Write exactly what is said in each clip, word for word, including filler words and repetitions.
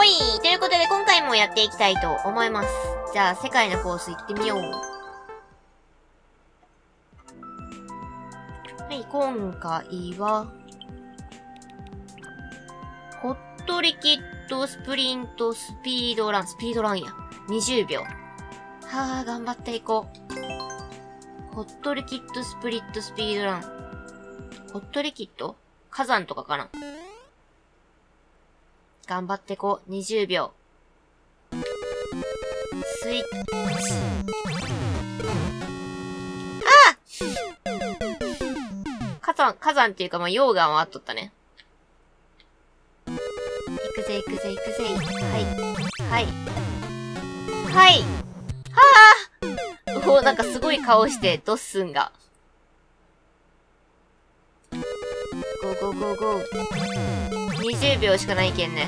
ほいということで今回もやっていきたいと思います。じゃあ、世界のコース行ってみよう。はい、今回は、ホットリキッドスプリントスピードラン、スピードランや。にじゅうびょう。はぁ、頑張っていこう。ホットリキッドスプリットスピードラン。ホットリキッド？火山とかかな？頑張ってこう。にじゅうびょう。スイッチ。あ！火山、火山っていうかまあ、溶岩はあっとったね。行くぜ行くぜ行くぜ。はい。はい。はい。はぁ！おー、なんかすごい顔して、ドッスンが。ゴーゴーゴーゴー。にじゅうびょうしかないけんね。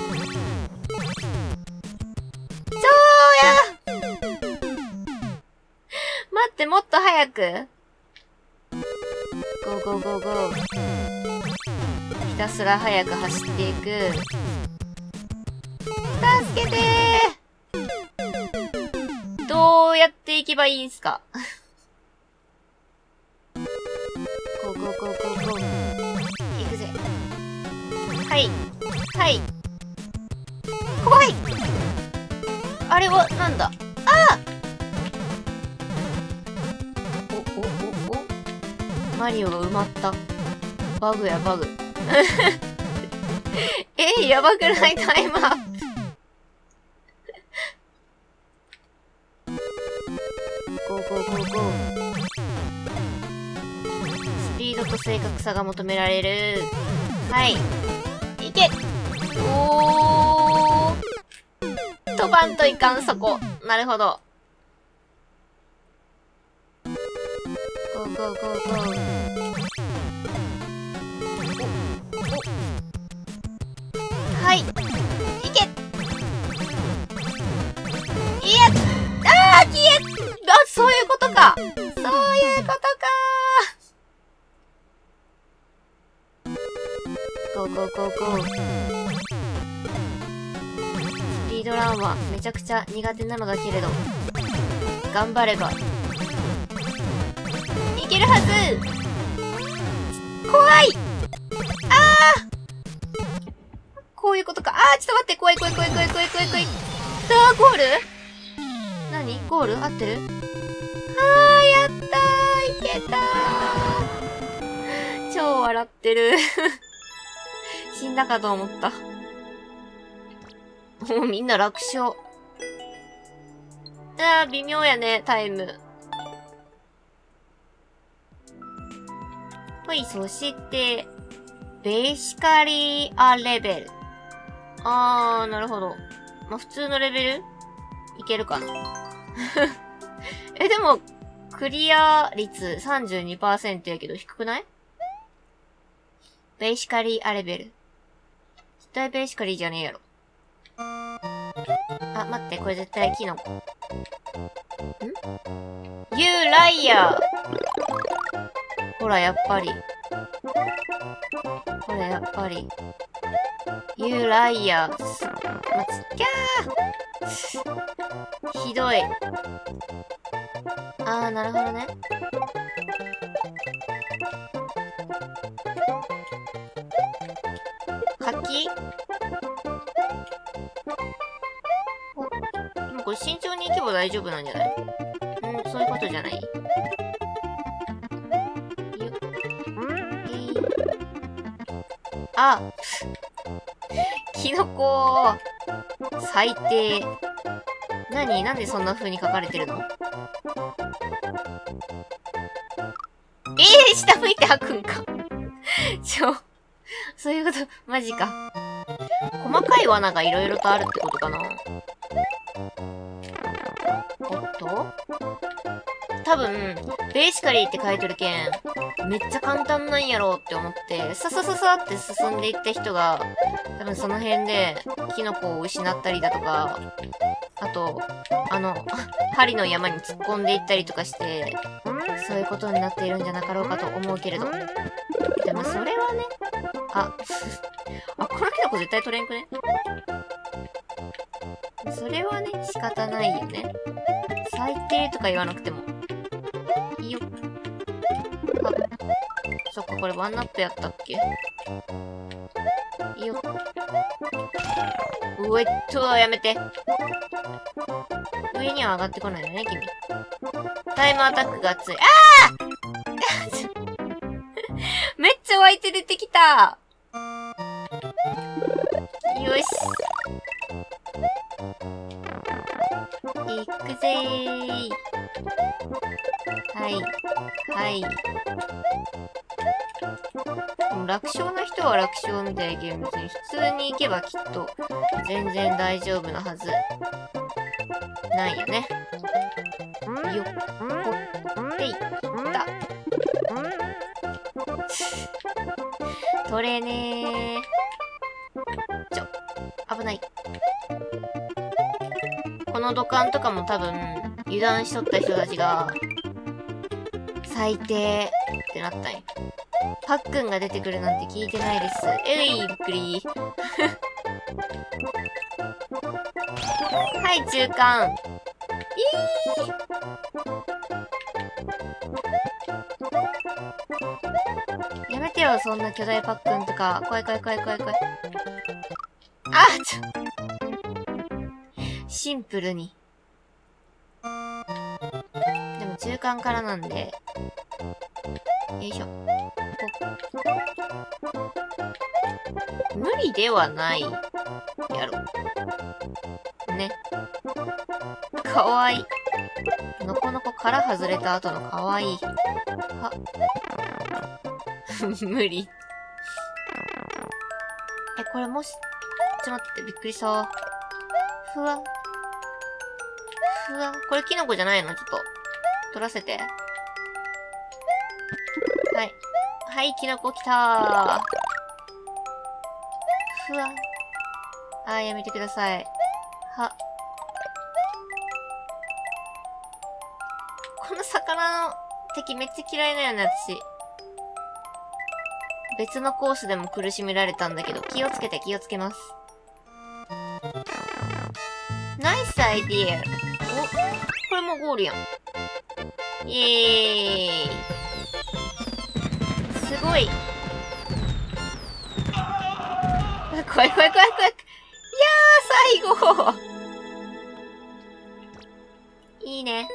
そうや！待って、もっと早く。ゴーゴーゴーゴー。ひたすら早く走っていく。助けてー！どうやって行けばいいんすか？ゴーゴーゴーゴーゴー。行くぜ。はい。はい。怖い！あれは、なんだ？ああ！お、お、お、お。マリオが埋まった。バグやバグ。え、やばくないタイムアップ。ゴーゴーゴーゴー。スピードと正確さが求められる。はい。いけ！おー。飛ばんといかん、そこ。なるほど。ゴーゴーゴーゴー。はい。いけ！いや！あー、消え！あ、そういうことか！そういうことかー！ゴーゴーゴーゴー。スピードランはめちゃくちゃ苦手なのだけれど、頑張れば、いけるはず！怖い！あー！こういうことか。あー、ちょっと待って、怖い怖い怖い怖い怖い怖い怖い。あー、ゴール？何？ゴール？合ってる？あー、やったー！いけたー！超笑ってる。死んだかと思った。もうみんな楽勝。あー、微妙やね、タイム。ほい、そして、ベーシカリーアレベル。あー、なるほど。まあ、普通のレベルいけるかな。え、でも、クリア率 さんじゅうにパーセント やけど低くない？ベーシカリーアレベル。絶対ベーシカリーじゃねえやろ。あ、待って、これ絶対キノコ。ん？ You liar! ほら、やっぱり。ほら、やっぱり。You liar! ま、つ、きゃー！ひどい。あー、なるほどね。柿？お、でもこれ慎重に行けば大丈夫なんじゃない？うん、そういうことじゃない？あ、キノコー。最低。何？なんでそんな風に書かれてるの？えー、下向いて吐くんか。ちょ、そういうこと、マジか。細かい罠がいろいろとあるってことかな。おっと？多分、ベーシカリーって書いてるけん、めっちゃ簡単なんやろうって思って、ささささって進んでいった人が、多分その辺で、キノコを失ったりだとか、あと、あの、針の山に突っ込んでいったりとかして、そういうことになっているんじゃなかろうかと思うけれど。でもそれはね、あ、あ、このキノコ絶対取れんくね？ それはね、仕方ないよね。最低とか言わなくても。いいよ。あ、そっか、これワンナップやったっけ？いいよ。うえっと、やめて。上には上がってこないよね、君。タイムアタックが熱い。ああめっちゃ湧いて出てきた。よし。行くぜー。はい。はい。でも楽勝な人は楽勝みたいなゲーム別に普通に行けばきっと全然大丈夫なはず。ないよね。よっ。こっていった。取れねー。ちょ。危ない。この土管とかも多分、油断しとった人たちが、最低ってなったんや。パックンが出てくるなんて聞いてないです。えい、びっくり。はい、中間。いーやめてよ、そんな巨大パックンとか。怖い怖い怖い怖い怖い。あっちょシンプルに。でも中間からなんで。よいしょ。無理ではない。やろ。ね。かわいい。のこのこ殻外れた後のかわいい。は。無理。え、これもし、ちょっと待って、びっくりした。ふわ。ふわ。これキノコじゃないの？ちょっと。取らせて。はい。はい、キノコ来たー。ふわ。あー、やめてください。は。この魚の敵めっちゃ嫌いだよね、私。別のコースでも苦しめられたんだけど、気をつけて気をつけます。ナイスアイディア。お、これもゴールやん。イエーイ。すごい。怖い怖い怖い怖い。いやー、最後。いいね。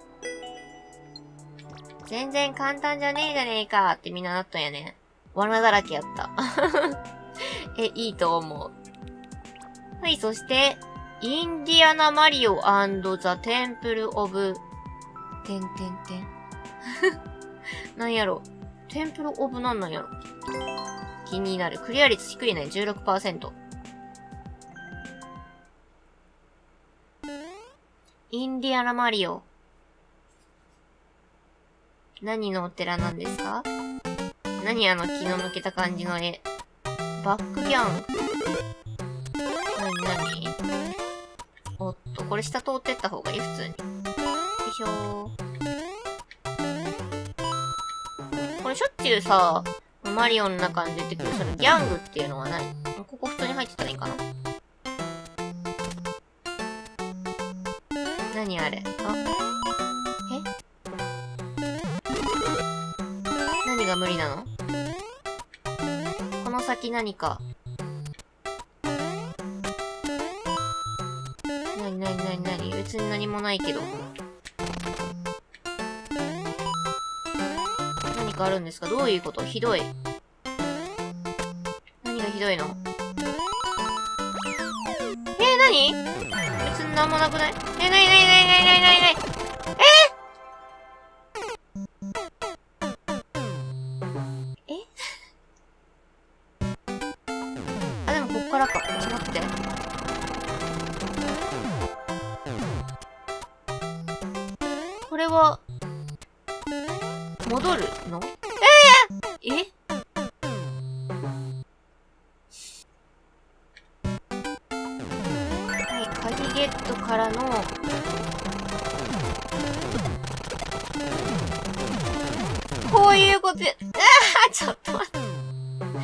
全然簡単じゃねえじゃねえかってみんななったんやね。罠だらけやった。え、いいと思う。はい、そして、インディアナ・マリオ&ザ・テンプル・オブ、てんてんてん。なんやろ。テンプル・オブなんなんやろ。気になる。クリア率低いね。じゅうろくパーセント。インディアナ・マリオ。何のお寺なんですか？何あの気の抜けた感じの絵。バックギャング。なになに？おっと、これ下通ってった方がいい普通に。よいしょー。これしょっちゅうさ、マリオの中に出てくるそのギャングっていうのは何？ここ普通に入ってたらいいかな？何あれ？あ？え？何が無理なの？この先何か。なになになになに？別に何もないけど。何かあるんですか？どういうこと？ひどい。何がひどいの？えー、何？別になんもなくない？えー、なになになになになになになに？え？え？あ、でもこっからか。ちょっと待って。これは、戻るの？えー、え？はい、鍵ゲットからの、こういうことで、ああ、ちょっと待って。カ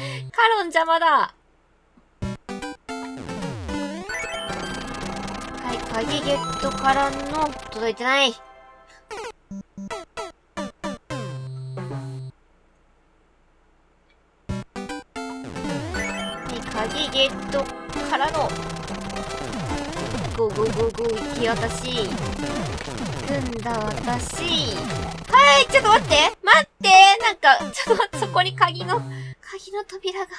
ロン邪魔だ。は鍵ゲットからの、届いてない。鍵ゲットからの、ゴーゴーゴーゴー行き私。組んだ私。はい、ちょっと待って待ってなんか、ちょっと待って、そこに鍵の、鍵の扉が。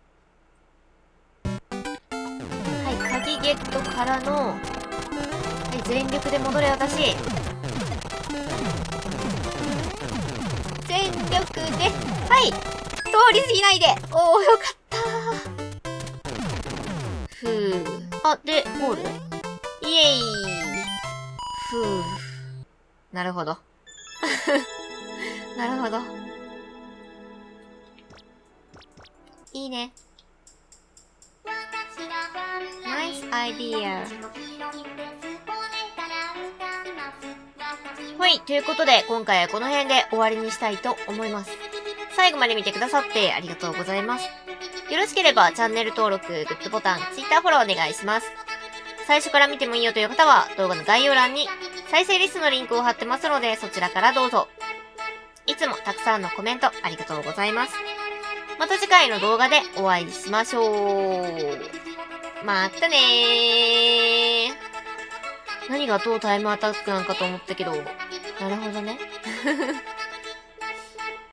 はい、鍵ゲットからの、はい、全力で戻れ私。全力で、はい、通り過ぎないで。おー、よかったー。ふぅ。あ、で、ゴールイエイふぅ。なるほど。なるほど。いいね。ナイスアイディア。はい、ということで、今回はこの辺で終わりにしたいと思います。最後まで見てくださってありがとうございます。よろしければチャンネル登録、グッドボタン、Twitter フォローお願いします。最初から見てもいいよという方は動画の概要欄に再生リストのリンクを貼ってますのでそちらからどうぞ。いつもたくさんのコメントありがとうございます。また次回の動画でお会いしましょう。またねー。何がどうタイムアタックなんかと思ったけど、なるほどね。